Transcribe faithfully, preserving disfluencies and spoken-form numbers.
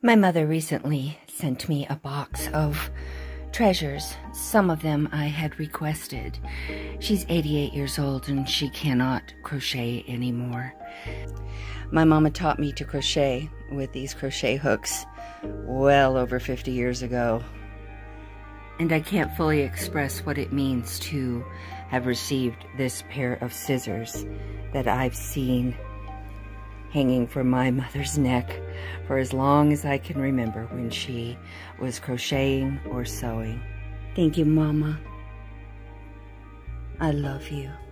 My mother recently sent me a box of treasures. Some of them I had requested. She's eighty-eight years old and she cannot crochet anymore. My mama taught me to crochet with these crochet hooks well over fifty years ago. And I can't fully express what it means to have received this pair of scissors that I've seen hanging from my mother's neck for as long as I can remember when she was crocheting or sewing. Thank you, Mama. I love you.